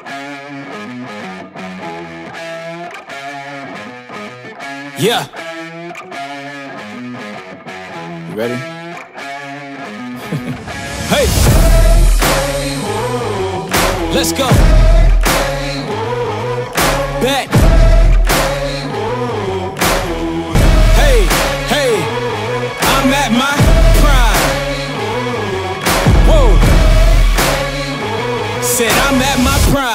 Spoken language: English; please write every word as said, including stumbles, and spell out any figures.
Yeah. You ready? Hey. Let's go. Back. Hey, hey. I'm at my prime. Whoa. Said I'm at my prime.